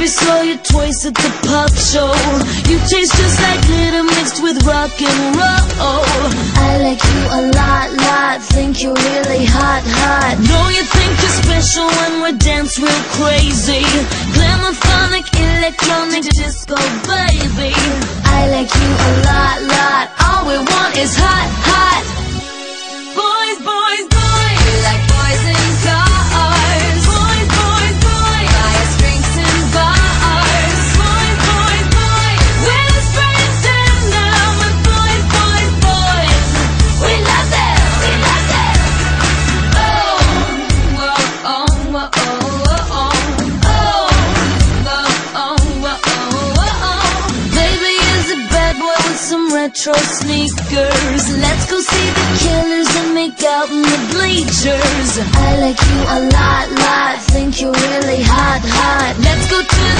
Baby, saw you twice at the pop show. You taste just like glitter mixed with rock and roll. I like you a lot, think you're really hot. Know you think you're special when we dance real crazy. Glamophonic, electronic, disco, baby. I like you a lot, all we want is hot. Boys, we like boys in cars. Boys, buy us drinks in bars. Boys, we're just friends and now with boys. We love them. Baby is a bad boy with some retro sneakers. Let's go see the Killers and make out in the bleachers. I like you a lot, think you're really hot. Let's go to